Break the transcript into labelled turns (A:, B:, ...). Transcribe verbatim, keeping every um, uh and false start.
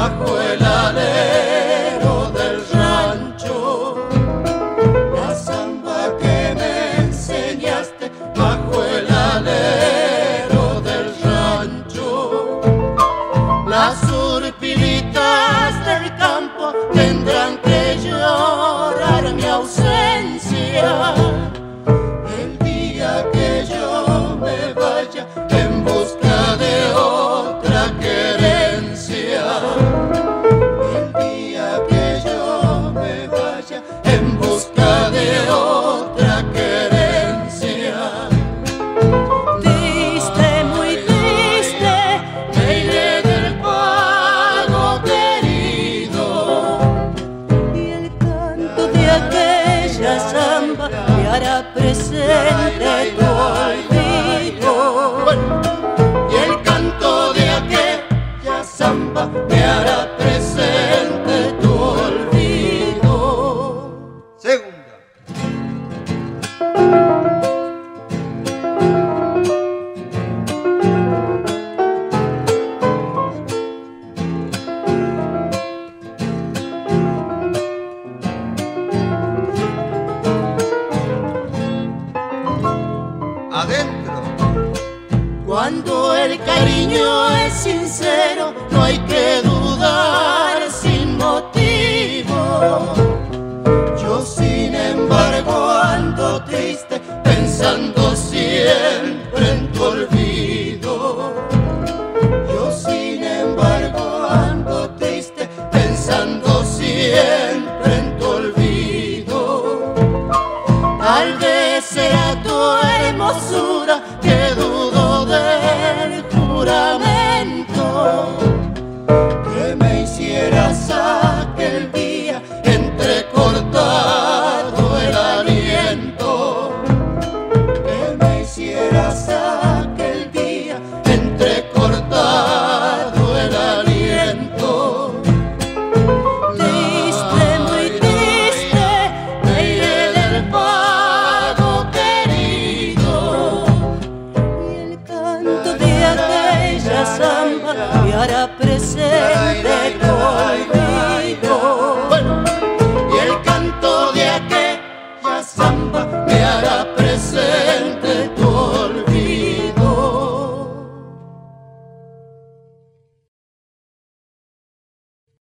A: bajo el alero del rancho. La samba que me enseñaste bajo el alero del rancho. Las urpilitas del campo tendrán que llorar mi ausencia el día que yo me vaya en busca de otra querencia. El día que yo me vaya en busca de otra querencia.
B: Triste, muy triste,
A: me iré del pago querido,
B: y el canto de aquella samba me hará presente tu olvido.
A: Bueno, y el canto de aquella samba me hará presente tu olvido. Segunda. Adentro. Cuando el cariño es sincero, no hay que dudar sin motivo. Yo sin embargo ando triste, pensando siempre en tu olvido. Yo sin embargo ando triste, pensando siempre en tu olvido. Tal vez será tu hermosura que dudo del juramento que me hicieras aquel día entrecortado el aliento, que me hicieras aquel día entrecortado el aliento.
B: Triste, muy triste,
A: me iré del pago querido,
B: y el canto de aquella samba me hará presente tu olvido.
A: bueno, y el canto de aquella samba me hará